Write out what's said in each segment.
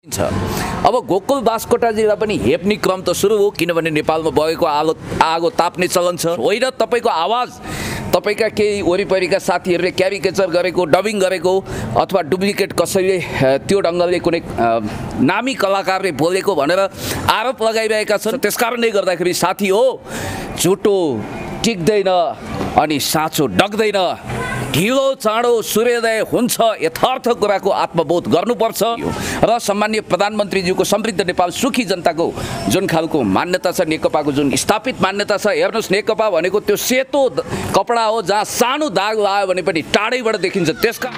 अब गोकुल बास्कोटाजीलाई पनि हेप्ने क्रम त सुरु हो, किनभने नेपालमा भएको आगो ताप्ने चलन छ। होइन तपाईँको आवाज तपाईँका केही वरिपरिका साथीहरूले क्यारिकेचर गरेको, डबिङ गरेको अथवा डुप्लिकेट कसैले त्यो ढङ्गले कुनै नामी कलाकारले बोलेको भनेर आरोप लगाइरहेका छन्। त्यसकारणले गर्दाखेरि साथी हो, झुटो टिक्दैन अनि साँचो डग्दैन। ढिलो चाँडो सूर्योदय हुन्छ, यथार्थ कुराको आत्मबोध गर्नुपर्छ। र सम्माननीय प्रधानमन्त्रीज्यूको समृद्ध नेपाल सुखी जनताको जुन खालको मान्यता छ, नेकपाको जुन स्थापित मान्यता छ, हेर्नुहोस् नेकपा भनेको त्यो सेतो कपडा हो जहाँ सानो दाग लाग्यो भने पनि टाढैबाट देखिन्छ। त्यसका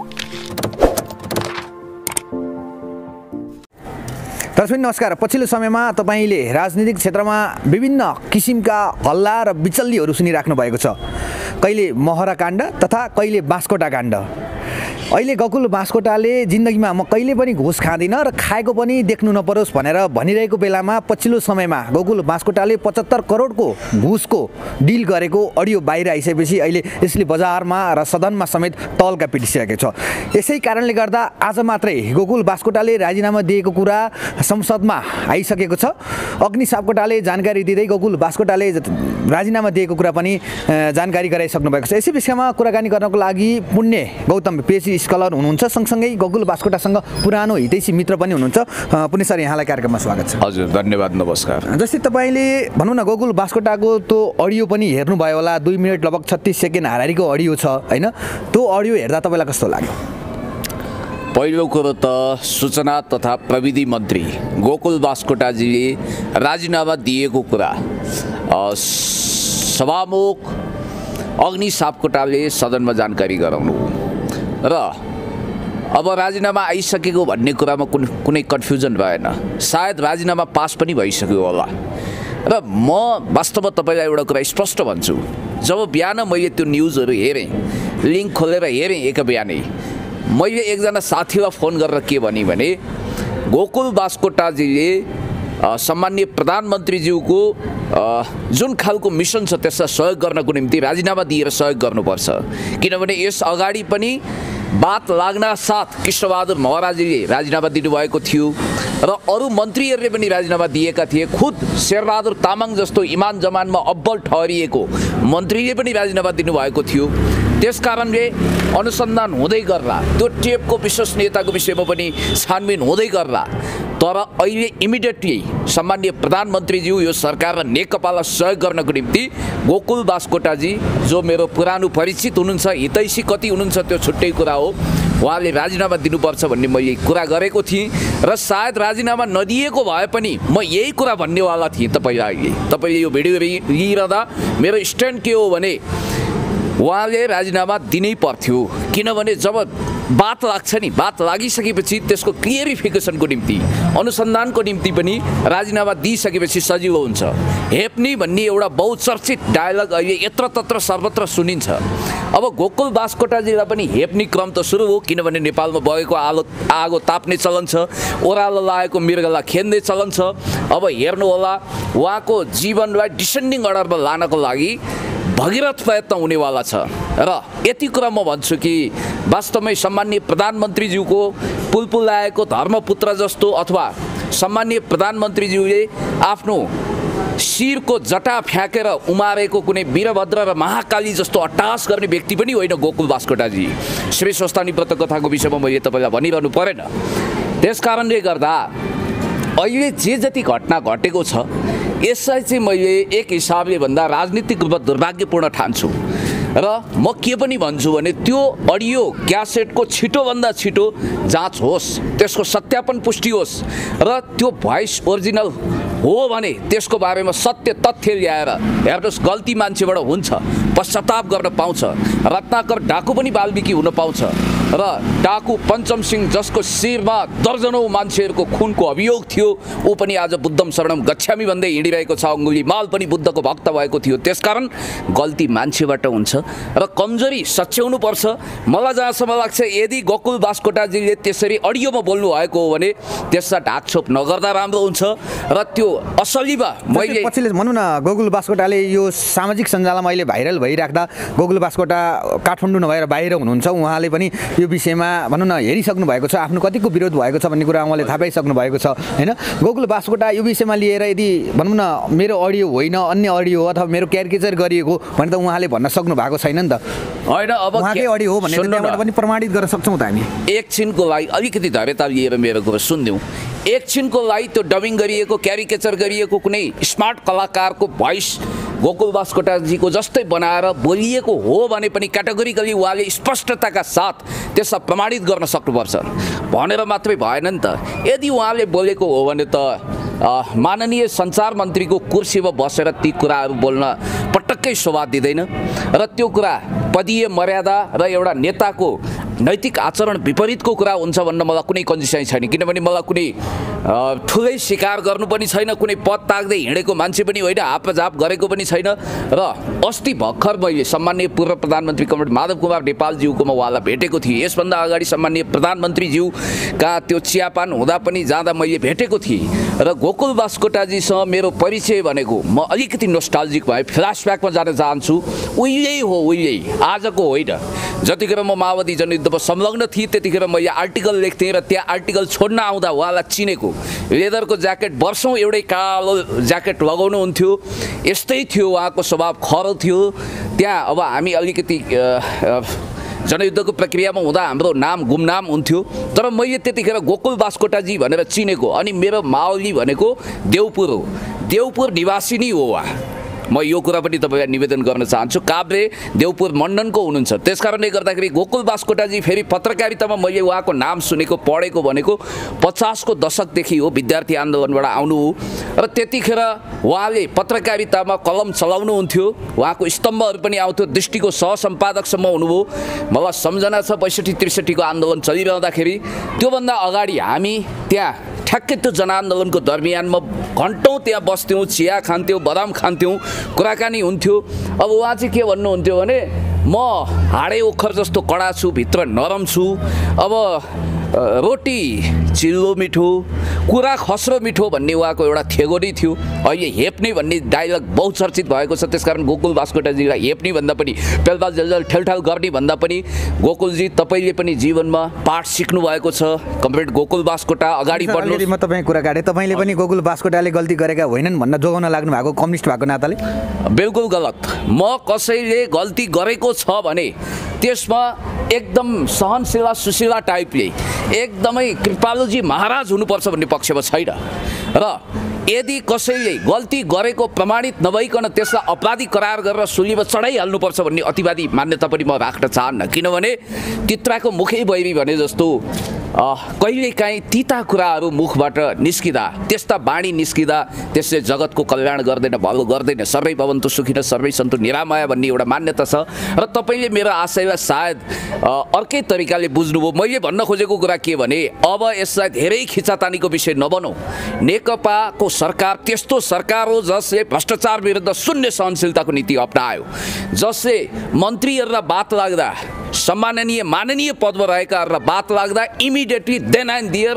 दर्शक नमस्कार। पछिल्लो समयमा तपाईले राजनीतिक क्षेत्रमा विभिन्न किसिमका हल्ला र विचल्लीहरू सुनिराख्नु भएको छ। कहिले महरा काण्ड तथा कहिले बास्कोटा काण्ड। अहिले गोकुल बास्कोटाले जिन्दगीमा म कहिले पनि घुस खाँदिनँ र खाएको पनि देख्नु नपरोस् भनेर भनिरहेको बेलामा पछिल्लो समयमा गोकुल बास्कोटाले 75 करोडको घुसको डिल गरेको अडियो बाहिर आइसकेपछि अहिले यसले बजारमा र सदनमा समेत तल्का पिटिसकेको छ। यसै कारणले गर्दा आज मात्रै गोकुल बास्कोटाले राजीनामा दिएको कुरा संसदमा आइसकेको छ। अग्नि सापकोटाले जानकारी दिँदै गोकुल बास्कोटाले राजीनामा दिएको कुरा पनि जानकारी गराइसक्नु भएको छ। यसै विषयमा कुराकानी गर्नको लागि पुण्य गौतम पेसी स्कलर हुनुहुन्छ, सँगसँगै गोकुल बास्कोटासँग पुरानो हितैषी मित्र पनि हुनुहुन्छ। पुण्य सर, यहाँलाई कार्यक्रममा स्वागत छ। हजुर, धन्यवाद, नमस्कार। जस्तै तपाईँले भनौँ न गोकुल बास्कोटाको त्यो अडियो पनि हेर्नुभयो होला, 2 मिनट लगभग 36 सेकेन्ड हाराहारीको अडियो छ होइन? त्यो अडियो हेर्दा तपाईँलाई कस्तो लाग्यो? पहिलो कुरो त सूचना तथा प्रविधि मन्त्री गोकुल बास्कोटाजीले राजीनामा दिएको कुरा सभामुख अग्नि सापकोटाले सदनमा जानकारी गराउनु र अब राजीनामा आइसकेको भन्ने कुरामा कुनै कन्फ्युजन भएन। सायद राजीनामा पास पनि भइसक्यो होला। र म वास्तवमा तपाईँलाई एउटा कुरा स्पष्ट भन्छु, जब बिहान मैले त्यो न्युजहरू हेरेँ, लिङ्क खोलेर हेरेँ एक बिहानै, मैले एकजना साथीलाई फोन गरेर के भने गोकुल बास्कोटाजीले सम्माननीय प्रधानमन्त्रीज्यूको जुन खालको मिसन छ त्यसलाई सहयोग गर्नको निम्ति राजीनामा दिएर सहयोग गर्नुपर्छ। किनभने यस अगाडि पनि बात लाग्न साथ कृष्णबहादुर महराजीले राजीनामा दिनुभएको थियो र अरू मन्त्रीहरूले पनि राजीनामा दिएका थिए। खुद शेरबहादुर तामाङ जस्तो इमान जमानमा अब्बल ठहरिएको मन्त्रीले पनि राजीनामा दिनुभएको थियो। त्यसकारणले अनुसन्धान हुँदै गर्ला, त्यो टेपको विश्वसनीयताको विषयमा पनि छानबिन हुँदै गर्ला। तर अहिले इमिडिएटली सम्माननीय प्रधानमन्त्रीज्यू यो सरकार र नेकपालाई सहयोग गर्नको निम्ति गोकुल बास्कोटाजी जो मेरो पुरानो परिचित हुनुहुन्छ, हितैषी कति हुनुहुन्छ त्यो छुट्टै कुरा हो, उहाँले राजीनामा दिनुपर्छ भन्ने मैले कुरा गरेको थिएँ। र सायद राजीनामा नदिएको भए पनि म यही कुरा भन्नेवाला थिएँ तपाईँले यो भिडियो लिइरहँदा मेरो स्ट्यान्ड के हो भने उहाँले राजीनामा दिनै पर्थ्यो। किनभने जब बात लाग्छ नि, बात लागिसकेपछि त्यसको क्लियरिफिकेसनको निम्ति, अनुसन्धानको निम्ति पनि राजीनामा दिइसकेपछि सजिलो हुन्छ। हेप्ने भन्ने एउटा बहुचर्चित डायलग अहिले यत्रतत्र सर्वत्र सुनिन्छ। अब गोकुल बास्कोटाजीलाई पनि हेप्ने क्रम त सुरु हो, किनभने नेपालमा भएको आगो ताप्ने चलन छ, ओह्रालो लागेको मृगलाई खेद्ने चलन छ। अब हेर्नुहोला, उहाँको जीवनलाई डिसेन्डिङ अर्डरमा लानको लागि भगीरथ प्रयत्न हुनेवाला छ। र यति कुरा म भन्छु कि वास्तवमै सम्माननीय प्रधानमन्त्रीज्यूको पुलपुल आएको धर्मपुत्र जस्तो अथवा सम्माननीय प्रधानमन्त्रीज्यूले आफ्नो शिरको जटा फ्याँकेर उमारेको कुनै वीरभद्र र महाकाली जस्तो अट्टहास गर्ने व्यक्ति पनि होइन गोकुल बास्कोटाजी। श्री स्वस्तानी व्रत कथाको विषयमा मैले तपाईँलाई भनिरहनु परेन। त्यसकारणले गर्दा अहिले जे जति घटना घटेको छ यसलाई चाहिँ मैले एक हिसाबले भन्दा राजनीतिक रूपमा दुर्भाग्यपूर्ण ठान्छु। र म के पनि भन्छु भने त्यो अडियो क्यासेटको छिटोभन्दा छिटो जाँच होस्, त्यसको सत्यापन पुष्टि होस् र त्यो भोइस ओरिजिनल हो भने त्यसको बारेमा सत्य तथ्य ल्याएर हेर्नुहोस्, गल्ती मान्छेबाट हुन्छ, पश्चाताप गर्न पाउँछ। रत्नाकर डाकु पनि वाल्मीकि हुन पाउँछ र डाकु पञ्चम सिंह जसको शिरमा दर्जनौं मान्छेहरूको खुनको अभियोग थियो ऊ पनि आज बुद्धम शरणम गच्छामी भन्दै हिँडिरहेको छ। अङ्गुली माल पनि बुद्धको भक्त भएको थियो। त्यसकारण गल्ती मान्छेबाट हुन्छ र कमजोरी सच्याउनु पर्छ। मलाई जहाँसम्म लाग्छ यदि गोकुल बास्कोटाजीले त्यसरी अडियोमा बोल्नु भएको हो भने त्यसलाई ढाकछोप नगर्दा राम्रो हुन्छ र त्यो असलीमा मैले पछिल्लो भनौँ न गोकुल बास्कोटाले यो सामाजिक सञ्जालमा अहिले भाइरल भइराख्दा गोकुल बास्कोटा काठमाडौँ नभएर बाहिर हुनुहुन्छ, उहाँले पनि यो विषयमा भनौँ न हेरिसक्नु भएको छ, आफ्नो कतिको विरोध भएको छ भन्ने कुरा उहाँले थाहा पाइसक्नु भएको छ होइन। गोकुल बास्कोटा यो विषयमा लिएर यदि भनौँ न मेरो अडियो होइन अन्य अडियो हो अथवा मेरो क्यारिकेचर गरिएको भने त उहाँले भन्न सक्नु भएको छैन नि त होइन। अब उहाँकै अडियो हो भने त्यहाँबाट पनि प्रमाणित गर्न सक्छौँ त हामी। एकछिनको लागि अलिकति धैर्यता लिएर मेरो कुरा सुनिदिउँ। एकछिनको लागि त्यो डबिङ गरिएको क्यारिकेचर गरिएको कुनै स्मार्ट कलाकारको भोइस गोकुल बास्कोटाजीको जस्तै बनाएर बोलिएको हो भने पनि क्याटेगोरिकली उहाँले स्पष्टताका साथ त्यसलाई प्रमाणित गर्न सक्नुपर्छ भनेर मात्रै भएन नि त। यदि उहाँले बोलेको हो भने त माननीय सञ्चार मन्त्रीको कुर्सीमा बसेर ती कुराहरू बोल्न पटक्कै शोभा दिँदैन र त्यो कुरा पदीय मर्यादा र एउटा नेताको नैतिक आचरण विपरीतको कुरा हुन्छ भन्न मलाई कुनै कन्डिसन छैन, किनभने मलाई कुनै ठुलै शिकार गर्नु पनि छैन, कुनै पद ताग्दै हिँडेको मान्छे पनि होइन, हापजाप गरेको पनि छैन। र अस्ति भर्खर मैले सम्माननीय पूर्व प्रधानमन्त्री कमरेड माधव कुमार नेपालज्यूकोमा उहाँलाई भेटेको थिएँ। यसभन्दा अगाडि सम्माननीय प्रधानमन्त्रीज्यूका त्यो चियापान हुँदा पनि जाँदा मैले भेटेको थिएँ र गोकुल बास्कोटाजीसँग मेरो परिचय भनेको म अलिकति नोस्टाल्जिक भए फ्ल्यासब्याकमा जान चाहन्छु। उहिल्यै हो, उहिल्यै, आजको होइन। जतिखेर म माओवादी जनयुद्धमा संलग्न थिएँ त्यतिखेर मैले आर्टिकल लेख्थेँ र त्यहाँ आर्टिकल छोड्न आउँदा उहाँलाई चिनेको। लेदरको ज्याकेट वर्षौँ एउटै कालो ज्याकेट लगाउनुहुन्थ्यो, यस्तै थियो उहाँको स्वभाव, खरो थियो। त्यहाँ अब हामी अलिकति जनयुद्धको प्रक्रियामा हुँदा हाम्रो नाम गुमनाम हुन्थ्यो, तर मैले त्यतिखेर गोकुल बास्कोटाजी भनेर चिनेको। अनि मेरो मावली भनेको देवपुर हो, देवपुर निवासी नै हो उहाँ। म यो कुरा पनि तपाईँलाई निवेदन गर्न चाहन्छु, काभ्रे देवपुर मण्डनको हुनुहुन्छ। त्यस कारणले गर्दाखेरि गोकुल बास्कोटाजी फेरि पत्रकारितामा मैले उहाँको नाम सुनेको पढेको भनेको 50 को दशकदेखि हो, विद्यार्थी आन्दोलनबाट आउनु हो र त्यतिखेर उहाँले पत्रकारितामा कलम चलाउनुहुन्थ्यो, उहाँको स्तम्भहरू पनि आउँथ्यो, दृष्टिको सहसम्पादकसम्म हुनुभयो। मलाई सम्झना छ 62-63 को आन्दोलन चलिरहँदाखेरि त्योभन्दा अगाडि हामी त्यहाँ ठ्याक्कै त्यो जनआन्दोलनको दरमियानमा घन्टौँ त्यहाँ बस्थ्यौँ, चिया खान्थ्यौँ, बदाम खान्थ्यौँ, कुराकानी हुन्थ्यो। अब उहाँ चाहिँ के भन्नुहुन्थ्यो भने म हाडे ओखर जस्तो कडा छु, भित्र नरम छु, अब रोटी चिल्लो मिठो, कुरा खस्रो मिठो भन्ने उहाँको एउटा थेगोरी थियो। अहिले हेप्ने भन्ने डायलग बहुचर्चित भएको छ, त्यसकारण गोकुल बास्कोटाजीलाई हेप्ने भन्दा पनि पेलपाल जलजल ठेलठाल गर्ने भन्दा पनि गोकुलजी तपाईँले पनि जीवनमा पाठ सिक्नु भएको छ। कमरेड गोकुल बास्कोटा अगाडि बढ्नु। म तपाईँ कुरा काटेँ, तपाईँले पनि गोकुल बास्कोटाले गल्ती गरेका होइनन् भन्न जोगाउन लाग्नु भएको कम्युनिस्ट भएको नाताले? बिल्कुल गलत। म कसैले गल्ती गरेको छ भने त्यसमा एकदम सहनशीला सुशीला टाइपले एकदमै कृपालुजी महाराज हुनुपर्छ भन्ने पक्षमा छैन। र यदि कसैले गल्ती गरेको प्रमाणित नभइकन त्यसलाई अपराधी करार गरेर सुलीमा चढाइहाल्नुपर्छ भन्ने अतिवादी मान्यता पनि म राख्न चाहन्न, किनभने तित्राको मुखै बैरी भने जस्तो कहिलेकाहीँ तिता कुराहरू मुखबाट निस्किँदा, त्यस्ता बाणी निस्किँदा त्यसले जगतको कल्याण गर्दैन, भलो गर्दैन। सर्वै भवन्तु सुखिनः सर्वै सन्तु निरामया भन्ने एउटा मान्यता छ। र तपाईँले मेरो आशयलाई सायद अर्कै तरिकाले बुझ्नुभयो। मैले भन्न खोजेको कुरा के भने अब यसलाई धेरै खिचातानीको विषय नबनौँ। नेकपाको सरकार त्यस्तो सरकार हो जसले भ्रष्टाचार विरुद्ध शून्य सहनशीलताको नीति अपनायो, जसले मन्त्रीहरूलाई बात लाग्दा सम्माननीय माननीय पदमा रहेकाहरूलाई बात लाग्दा इमिडिएटली देन एन्ड देयर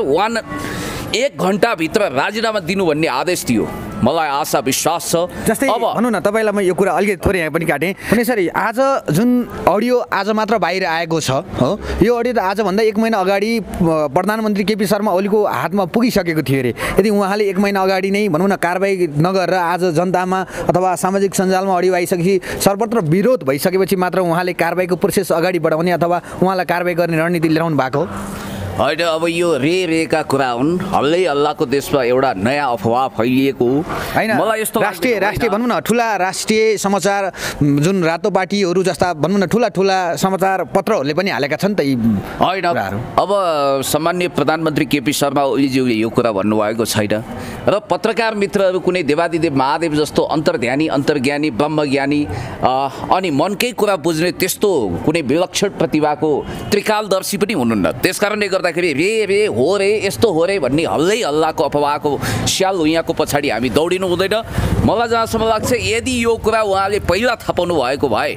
1 घन्टाभित्र राजीनामा दिनु भन्ने आदेश दियो। मलाई आशा विश्वास छ। जस्तै अब भनौँ न, तपाईँलाई म यो कुरा अलिकति थोरै यहाँ पनि काटेँ भने सरी, आज जुन अडियो आज मात्र बाहिर आएको छ हो, यो अडियो त आजभन्दा 1 महिना अगाडि प्रधानमन्त्री केपी शर्मा ओलीको हातमा पुगिसकेको थियो अरे। यदि उहाँले 1 महिना अगाडि नै भनौँ न कारबाही नगरेर आज जनतामा अथवा सामाजिक सञ्जालमा अडियो आइसकेपछि सर्वत्र विरोध भइसकेपछि मात्र उहाँले कारबाहीको प्रोसेस अगाडि बढाउने अथवा उहाँलाई कारबाही गर्ने रणनीति ल्याउनु भएको होइन। अब यो रेका कुरा हुन्, हल्लै हल्लाको देशमा एउटा नयाँ अफवाह फैलिएको होइन। मलाई यस्तो राष्ट्रिय भनौँ न, ठुला राष्ट्रिय समाचार जुन रातो पार्टीहरू जस्ता भनौँ न ठुला समाचार पत्रहरूले पनि हालेका छन् त यी होइन। अब सम्माननीय प्रधानमन्त्री केपी शर्मा ओलीज्यूले यो कुरा भन्नुभएको छैन र पत्रकार मित्रहरू कुनै देवादिदेव महादेव जस्तो अन्तर्ध्यानी अन्तर्ज्ञानी ब्रह्मज्ञानी अनि मनकै कुरा बुझ्ने त्यस्तो कुनै विलक्षण प्रतिभाको त्रिकालदर्शी पनि हुनुहुन्न। त्यसकारणले गर्दाखेरि रे हो रे यस्तो हो रे भन्ने हल्लै हल्लाको अफवाहको स्याल उहाँको पछाडि हामी दौडिनु हुँदैन। मलाई जहाँसम्म लाग्छ यदि यो कुरा उहाँले पहिला थापाउनु भएको भए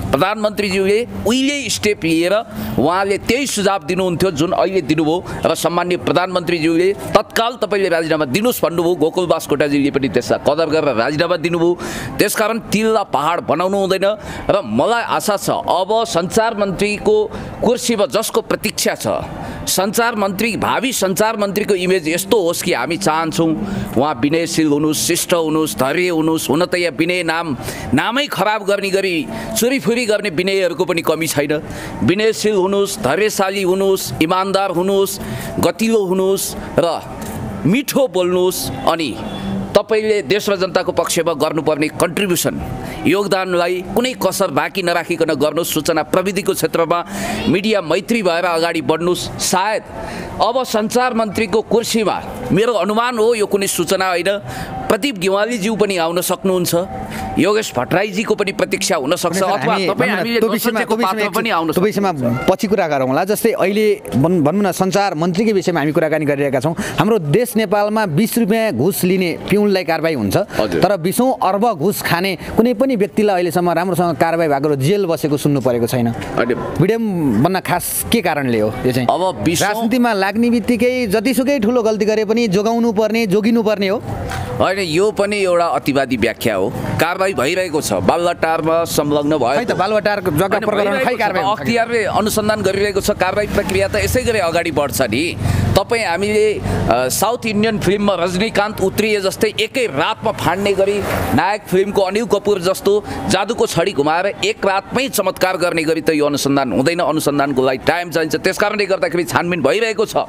प्रधानमन्त्रीज्यूले उहिले स्टेप लिएर उहाँले त्यही सुझाव दिनुहुन्थ्यो जुन अहिले दिनुभयो र सम्माननीय प्रधानमन्त्रीज्यूले तत्काल तपाईँले राजीनामा दिनुहोस् भन्नुभयो। गोकुल बास्कोटाजीले पनि त्यसलाई कदर गरेर राजीनामा दिनुभयो। त्यसकारण तिललाई पहाड बनाउनु हुँदैन र मलाई आशा छ अब सञ्चार मन्त्रीको कुर्सीमा जसको प्रतीक्षा छ, सञ्चार मन्त्री भावी सञ्चार मन्त्रीको इमेज यस्तो होस् कि हामी चाहन्छौँ उहाँ विनयशील हुनुहोस्, शिष्ट हुनुहोस्, धैर्य हुनुहोस्। हुन त यहाँ विनय नामै खराब गर्ने गरी चोरीफुरी गर्ने विनयहरूको पनि कमी छैन। विनयशील हुनुहोस्, धैर्यशाली हुनुहोस्, इमान्दार हुनुहोस्, गतिलो हुनुहोस् र मिठो बोल्नुहोस्। अनि तपाईँले देश र जनताको पक्षमा गर्नुपर्ने कन्ट्रिब्युसन योगदानलाई कुनै कसर बाँकी नराखिकन गर्नुहोस्। सूचना प्रविधिको क्षेत्रमा मिडिया मैत्री भएर अगाडि बढ्नुहोस्। सायद अब सञ्चार मन्त्रीको कुर्सीमा मेरो अनुमान हो, यो कुनै सूचना होइन, प्रदीप गेवालीज्यू पनि आउन सक्नुहुन्छ, योगेश भट्टराईजीको पनि प्रतीक्षा हुनसक्छ, अथवा तपाईँ हामीले नसोचेको पात्र पनि आउन सक्छ। त्यो विषयमा पछि कुरा गरौँला। जस्तै अहिले भनौँ न सञ्चार मन्त्रीकै विषयमा हामी कुराकानी गरिरहेका छौँ। हाम्रो देश नेपालमा 20 रुपियाँ घुस लिने पिउनलाई कारबाही हुन्छ, तर 20औं अर्ब घुस खाने कुनै पनि व्यक्तिलाई अहिलेसम्म राम्रोसँग कारबाही भएको र जेल बसेको सुन्नु परेको छैन। विडम्बना खास के कारणले हो? यो चाहिँ अब राजनीतिमा लाग्ने बित्तिकै जतिसुकै ठुलो गल्ती गरे पनि जोगाउनु पर्ने, जोगिनु पर्ने हो। होइन, यो पनि एउटा अतिवादी व्याख्या हो। कारबाही भइरहेको छ, बालुवाटारमा संलग्न भयो त बालुवाटारको जग्गा प्रकरण खै कारबाही अख्तियारले अनुसन्धान गरिरहेको छ। कारबाही प्रक्रिया त यसै गरी अगाडि बढ्छ नि। तपाईँ हामीले साउथ इन्डियन फिल्ममा रजनीकान्त उत्रिए जस्तै एकै रातमा फाड्ने गरी नायक फिल्मको अनिल कपुर जस्तो जादुको छडी घुमाएर एक रातमै चमत्कार गर्ने गरी त यो अनुसन्धान हुँदैन। अनुसन्धानको लागि टाइम चाहिन्छ। त्यसकारणले गर्दाखेरि छानबिन भइरहेको छ।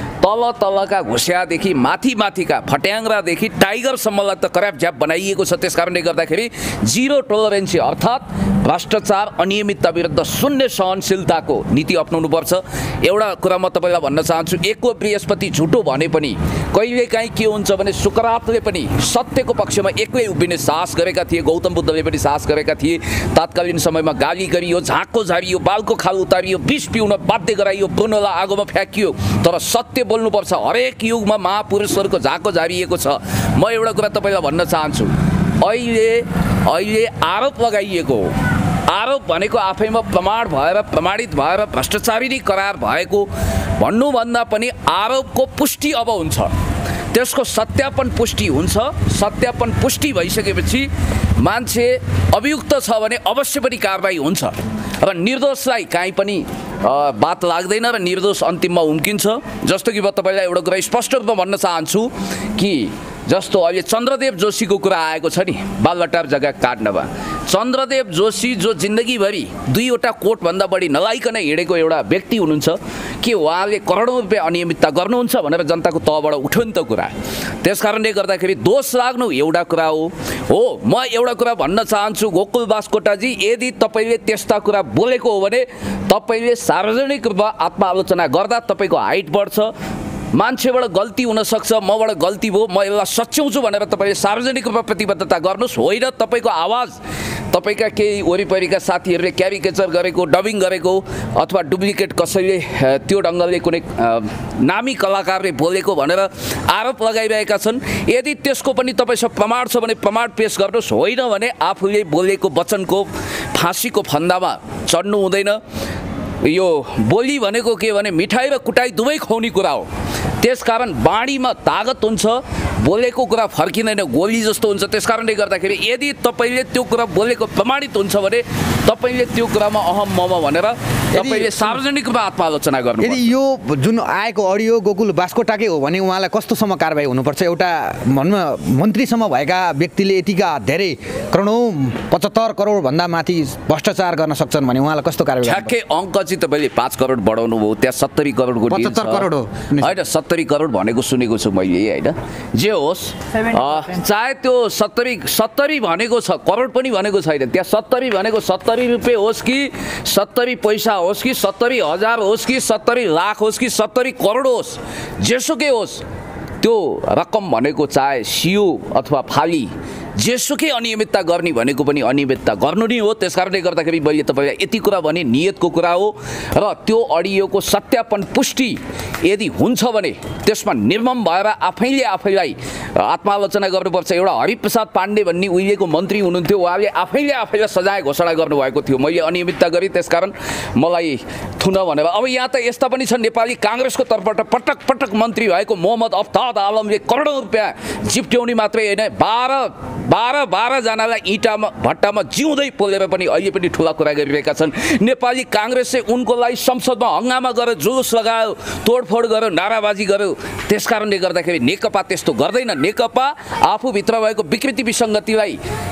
तलका घुस्यादेखि माथिका फट्याङ्ग्रादेखि टाइगरसम्मलाई त करापझ्याप बनाइएको छ। त्यसकारणले गर्दाखेरि जिरो टोलरेन्सी अर्थात् भ्रष्टाचार अनियमितता विरुद्ध शून्य सहनशीलताको नीति अप्नाउनुपर्छ। एउटा कुरा म तपाईँलाई भन्न चाहन्छु, एकको बृहस्पति झुटो भने पनि कहिलेकाहीँ के हुन्छ भने सुकरातले पनि सत्यको पक्षमा एक्लै उभिने साहस गरेका थिए। गौतम बुद्धले पनि साहस गरेका थिए। तात्कालीन समयमा गाली गरियो, झाँको झारियो, बालको खाल उतारियो, विष पिउन बाध्य गराइयो, ब्रुनोलाई आगोमा फ्याँकियो। तर सत्य बोल्नुपर्छ। हरेक युगमा महापुरुषहरूको झाँको झारिएको छ। म एउटा कुरा तपाईँलाई भन्न चाहन्छु, अहिले आरोप लगाइएको, आरोप भनेको आफैमा प्रमाण भएर प्रमाणित भएर भ्रष्टाचारी करार भएको भन्नुभन्दा पनि आरोपको पुष्टि अब हुन्छ, त्यसको सत्यापन पुष्टि हुन्छ। सत्यापन पुष्टि भइसकेपछि मान्छे अभियुक्त छ भने अवश्य पनि कारबाही हुन्छ र निर्दोषलाई काहीँ पनि बात लाग्दैन र निर्दोष अन्तिममा उम्किन्छ। जस्तो कि म तपाईँलाई एउटा कुरा स्पष्ट रूपमा भन्न चाहन्छु कि जस्तो अहिले चन्द्रदेव जोशीको कुरा आएको छ नि बालुवाटार जग्गा काट्नमा। चन्द्रदेव जोशी जो जिन्दगीभरि 2वटा कोटभन्दा बढी नलाइकन हिँडेको एउटा व्यक्ति हुनुहुन्छ, के उहाँले करोडौँ रुपियाँ अनियमितता गर्नुहुन्छ भनेर जनताको तहबाट उठ्यो नि त कुरा। त्यसकारणले गर्दाखेरि दोष लाग्नु एउटा कुरा हो। म एउटा कुरा भन्न चाहन्छु गोकुल बास्कोटाजी, यदि तपाईँले त्यस्ता कुरा बोलेको हो भने तपाईँले सार्वजनिक रूपमा आत्मआलोचना गर्दा तपाईँको हाइट बढ्छ। मान्छेबाट गल्ती हुनसक्छ, मबाट गल्ती भयो, म यसलाई सच्याउँछु भनेर तपाईँले सार्वजनिक रूपमा प्रतिबद्धता गर्नुहोस्। होइन तपाईँको आवाज तपाईँका केही वरिपरिका साथीहरूले क्यारिकेचर गरेको, डबिङ गरेको अथवा डुप्लिकेट कसैले त्यो ढङ्गले कुनै नामी कलाकारले बोलेको भनेर आरोप लगाइरहेका छन्। यदि त्यसको पनि तपाईँसँग प्रमाण छ भने प्रमाण पेश गर्नुहोस्। होइन भने आफूले बोलेको वचनको फाँसीको फन्दामा चढ्नु हुँदैन। यो बोली भनेको के भने मिठाई र कुटाई दुवै खुवाउने कुरा हो। त्यसकारण बाणीमा तागत हुन्छ, बोलेको कुरा फर्किँदैन, गोली जस्तो हुन्छ। त्यसकारणले गर्दाखेरि यदि तपाईँले त्यो कुरा बोलेको प्रमाणित हुन्छ भने तपाईँले त्यो कुरामा अहम मम भनेर तपाईँले सार्वजनिक रूपमा आत्मआलोचना गर्नु। यदि यो जुन आएको अडियो गोकुल बास्कोटाकै हो भने उहाँलाई कस्तोसम्म कारबाही हुनुपर्छ? एउटा भनौँ मन्त्रीसम्म भएका व्यक्तिले यतिका धेरै करोडौँ 75 करोडभन्दा माथि भ्रष्टाचार गर्न सक्छन् भने उहाँलाई कस्तो कारबाही? ठ्याक्कै अङ्क चाहिँ तपाईँले 5 करोड बढाउनु भयो, त्यहाँ 70 करोडको 75 करोड हो होइन, 70 करोड भनेको सुनेको छु मैले होइन। जे होस्, चाहे त्यो 70 भनेको छ, करोड पनि भनेको छैन। त्यहाँ 70 भनेको 70 रुपियाँ होस् कि 70 पैसा होस् कि 70,000 होस् कि 70 लाख होस् कि 70 करोड होस्, जेसुकै होस्, त्यो रकम भनेको चाहे सियो अथवा फाली जेसुकै अनियमितता गर्ने भनेको पनि अनियमितता गर्नु नै हो। त्यसकारणले गर्दाखेरि मैले तपाईँलाई यति कुरा भने नियतको कुरा हो र त्यो अडियोको सत्यापन पुष्टि यदि हुन्छ भने त्यसमा निर्मम भएर आफैले आफैलाई आत्मालोचना गर्नुपर्छ। एउटा हरिप्रसाद पाण्डे भन्ने उहिलेको मन्त्री हुनुहुन्थ्यो, उहाँले आफैले सजाय घोषणा गर्नुभएको थियो, मैले अनियमितता गरेँ त्यसकारण मलाई थुन भनेर। अब यहाँ त यस्ता पनि छन्, नेपाली काङ्ग्रेसको तर्फबाट पटक पटक मन्त्री भएको मोहम्मद अफ्ताब आलमले करोडौँ रुपियाँ जिप्ट्याउने मात्रै होइन, 12 जनालाई इँटामा भट्टामा जिउँदै पोलेर पनि अहिले पनि ठुला कुरा गरिरहेका छन्। नेपाली काङ्ग्रेसले उनको लागि संसदमा हङ्गामा गरेर जुलुस लगायो, तोडफोड गर्यो, नाराबाजी गर्यो। त्यसकारणले गर्दाखेरि नेकपा त्यस्तो गर्दैन। नेकपा आफूभित्र भएको विकृति विसङ्गतिलाई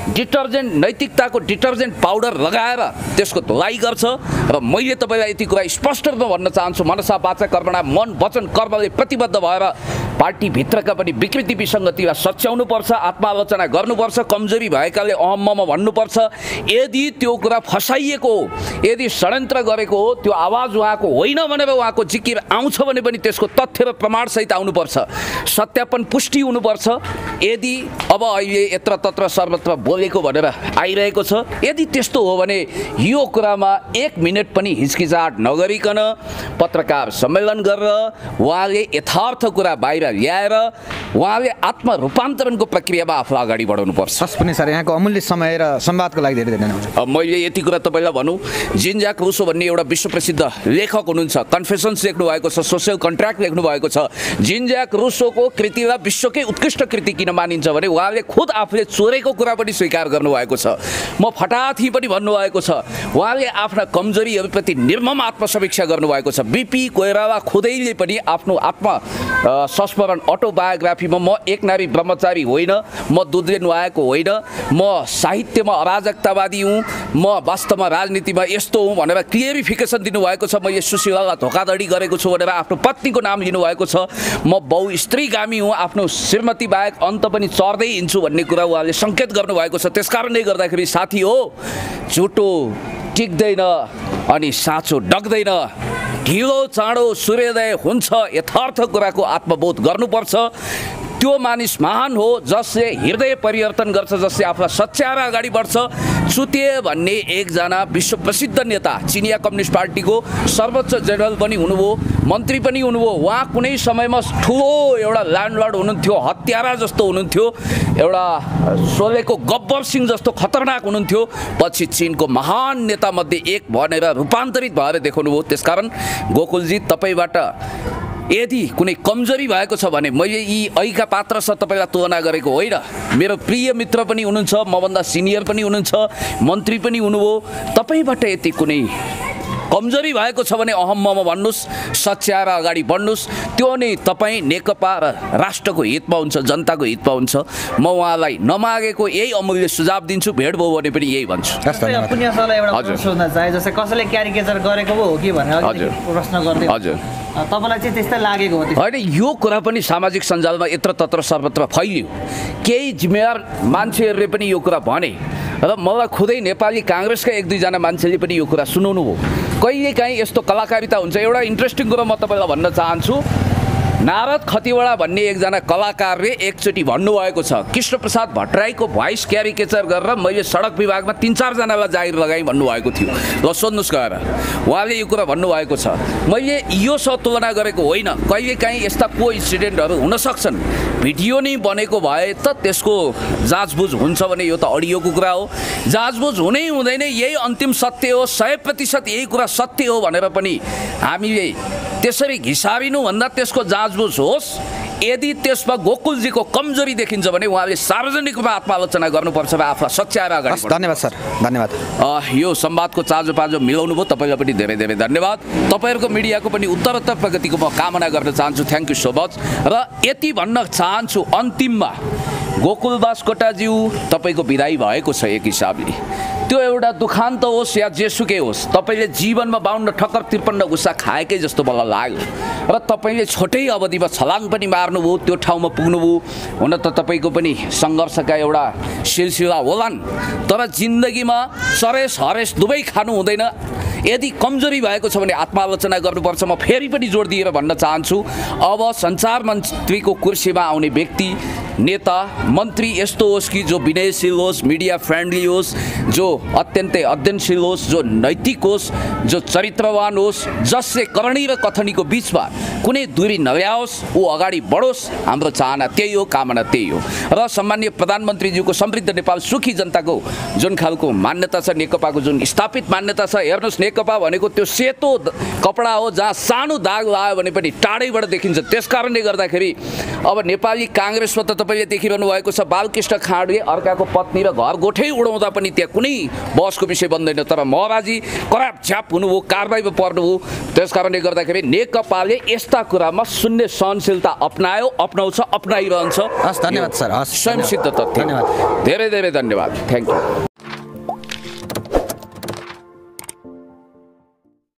नैतिकताको डिटर्जेन्ट पाउडर लगाएर त्यसको धुलाइ गर्छ। र मैले तपाईँलाई यति कुरा स्पष्ट रूपमा भन्न चाहन्छु, मनसा वाचा कर्मणा, मन वचन कर्मले प्रतिबद्ध भएर पार्टीभित्रका पनि विकृति विसङ्गतिलाई सच्याउनुपर्छ, आत्मालोचना गर्नुपर्छ, कमजोरी भएकाले अहम्ममा भन्नुपर्छ। यदि त्यो कुरा फसाइएको हो, यदि षड्यन्त्र गरेको हो, त्यो आवाज उहाँको होइन भनेर उहाँको जिकिर आउँछ भने पनि त्यसको तथ्य र प्रमाणसहित आउनुपर्छ, सत्यापन पुष्टि हुनुपर्छ। यदि अब अहिले यत्र तत्र सर्वत्र बोलेको भनेर आइरहेको छ, यदि त्यस्तो हो भने यो कुरामा 1 मिनट पनि हिचकिचाहट नगरिकन पत्रकार सम्मेलन गरेर उहाँले यथार्थ कुरा बाहिर ल्याएर उहाँले आत्मरूपान्तरणको प्रक्रियामा आफूलाई अगाडि बढाउनुपर्छ। हस् पनि सर, यहाँको अमूल्य समय र संवादको लागि धेरै धन्यवाद। मैले यति कुरा तपाईँलाई भनौँ, जीन ज्याक रुसो भन्ने एउटा विश्वप्रसिद्ध लेखक हुनुहुन्छ, कन्फेसन्स लेख्नु भएको छ, सोसियल कन्ट्र्याक्ट लेख्नु भएको छ। जीन ज्याक रुसोको कृतिलाई विश्वकै उत्कृष्ट कृति किन मानिन्छ भने उहाँले खुद आफूले चोरेको कुरा पनि स्वीकार गर्नुभएको छ। म फटाथी पनि भन्नुभएको छ। उहाँले आफ्ना कमजोरीहरूप्रति निर्मम आत्मसमीक्षा गर्नुभएको छ। बीपी कोइराला खुदैले पनि आफ्नो संस्मरण अटोबायोग्राफीमा म एक नारी ब्रह्मचारी होइन, म दुधले नुहाएको होइन, म साहित्यमा अराजकतावादी हुँ, म वास्तवमा राजनीतिमा यस्तो हुँ भनेर क्लियरिफिकेसन दिनुभएको छ। मैले सुशीलालाई धोकाधडी गरेको छु भनेर आफ्नो पत्नीको नाम लिनुभएको छ। म बहुस्त्रीगामी हुँ, आफ्नो श्रीमती बाहेक अन्त पनि चर्दै हिँड्छु भन्ने कुरा उहाँले सङ्केत गर्नुभएको छ। त्यसकारणले गर्दाखेरि साथी हो, झुटो टिक्दैन अनि साँचो डक्दैन। ढिलो चाँडो सूर्योदय हुन्छ, यथार्थ कुराको आत्मबोध गर्नुपर्छ। त्यो मानिस महान हो जसले हृदय परिवर्तन गर्छ, जसले आफूलाई सच्याएर अगाडि बढ्छ। चुतिए भन्ने एकजना विश्व प्रसिद्ध नेता, चिनिया कम्युनिस्ट पार्टीको सर्वोच्च जेनरल पनि हुनुभयो, मन्त्री पनि हुनुभयो। उहाँ कुनै समयमा ठुलो एउटा ल्यान्डलर्ड हुनुहुन्थ्यो, हत्यारा जस्तो हुनुहुन्थ्यो, एउटा सोलेको गब्बर सिंह जस्तो खतरनाक हुनुहुन्थ्यो। पछि चिनको महान नेतामध्ये एक भनेर रूपान्तरित भएर देखाउनुभयो। त्यसकारण गोकुलजी, तपाईँबाट यदि कुनै कमजोरी भएको छ भने मैले यी ऐका पात्रसँग तपाईँलाई तुलना गरेको होइन। मेरो प्रिय मित्र पनि हुनुहुन्छ, मभन्दा सिनियर पनि हुनुहुन्छ, मन्त्री पनि हुनुभयो। तपाईँबाट यति कुनै कमजोरी भएको छ भने अहम्ममा भन्नुहोस्, सच्याएर अगाडि बढ्नुहोस्। त्यो नै तपाईँ नेकपा र राष्ट्रको हितमा हुन्छ, जनताको हितमा हुन्छ। म उहाँलाई नमागेको यही अमूल्य सुझाव दिन्छु, भेट भयो भने पनि यही भन्छु। सोध्न चाहे जस्तै कसैले क्यारिकेचर गरेको हो कि भनेर प्रश्न गर्दै, हजुर तपाईँलाई चाहिँ त्यस्तै लागेको हो? होइन, यो कुरा पनि सामाजिक सञ्जालमा यत्र तत्र सर्वत्र फैलियो। केही जिम्मेवार मान्छेहरूले पनि यो कुरा भने र मलाई खुदै नेपाली काङ्ग्रेसका 1-2 जना मान्छेले पनि यो कुरा सुनाउनु हो। कहिलेकाहीँ यस्तो कलाकारिता हुन्छ। एउटा इन्ट्रेस्टिङ कुरा म तपाईँलाई भन्न चाहन्छु। नारद खतिवडा भन्ने एकजना कलाकारले एकचोटि भन्नुभएको छ, कृष्णप्रसाद भट्टराईको भोइस क्यारिकेचर गरेर मैले सडक विभागमा 3-4 जनालाई जागिर लगाएँ भन्नुभएको थियो। र सोध्नुहोस् गएर उहाँले यो कुरा भन्नुभएको छ। मैले योसँग तुलना गरेको होइन। कहिलेकाहीँ यस्ता कोइन्सिडेन्टहरू हुन सक्छन्। भिडियो नै बनेको भए त त्यसको जाँचबुझ हुन्छ भने यो त अडियोको कुरा हो। जाँचबुझ हुनै हुँदैन, यही अन्तिम सत्य हो, 100% यही कुरा सत्य हो भनेर पनि हामीले त्यसरी घिसारिनुभन्दा त्यसको जाँचबुझ होस्। यदि त्यसमा गोकुलजीको कमजोरी देखिन्छ भने उहाँले सार्वजनिक रूपमा आत्मालोचना गर्नुपर्छ र आफूलाई सच्याएर अगाडि बढ्नुपर्छ। धन्यवाद सर, धन्यवाद। यो संवादको चाँजो मिलाउनु भयो, तपाईँलाई पनि धेरै धेरै धन्यवाद। तपाईँहरूको मिडियाको पनि उत्तरोत्तर प्रगतिको म कामना गर्न चाहन्छु। Thank you so much. र यति भन्न चाहन्छु अन्तिममा, गोकुल बास्कोटाज्यू तपाईँको विदाई भएको छ। एक हिसाबले त्यो एउटा दुखान्त होस् या जेसुकै होस्, तपाईँले जीवनमा 52 ठक्कर 53 गुस्सा खाएकै जस्तो मलाई लाग्यो। र तपाईँले छोटै अवधिमा छलाङ पनि मार्नुभयो, त्यो ठाउँमा पुग्नुभयो। हुन त तपाईँको पनि सङ्घर्षका एउटा सिलसिला होलान्, तर जिन्दगीमा चरेस हरेस दुवै खानु हुँदैन। यदि कमजोरी भएको छ भने आत्मालोचना गर्नुपर्छ। म फेरि पनि जोड दिएर भन्न चाहन्छु, अब सञ्चार मन्त्रीको कुर्सीमा आउने व्यक्ति नेता मन्त्री यस्तो होस् कि जो विनयशील होस्, मिडिया फ्रेन्डली होस्, जो अत्यन्तै अध्ययनशील होस्, जो नैतिक होस्, जो चरित्रवान होस्, जसले करणी र कथनीको बिचमा कुनै दूरी नल्याओस्, ऊ अगाडि बढोस्। हाम्रो चाहना त्यही हो, कामना त्यही हो। र सम्माननीय प्रधानमन्त्रीज्यूको समृद्ध नेपाल सुखी जनताको जुन खालको मान्यता छ, नेकपाको जुन स्थापित मान्यता छ, हेर्नुहोस् नेकपा भनेको त्यो सेतो कपडा हो जहाँ सानो दाग लाग्यो भने पनि टाढैबाट देखिन्छ। त्यस कारणले गर्दाखेरि अब नेपाली काङ्ग्रेसमा त तपाईँले देखिरहनु भएको छ बालकृष्ण खाँडले अर्काको पत्नी र घर गोठै उडाउँदा पनि त्यहाँ कुनै बहसको विषय बन्दैन। तर महराजी कराप छ्याप हुनुभयो, कारबाहीमा पर्नुभयो। त्यस कारणले गर्दाखेरि नेकपाले यस्ता कुरामा शून्य सहनशीलता अपनायो, अपनाउँछ, अपनाइरहन्छ। हस्, धन्यवाद सर। हस्, स्वयं सिद्ध तथ्य। धन्यवाद। धेरै धेरै धन्यवाद। Thank you.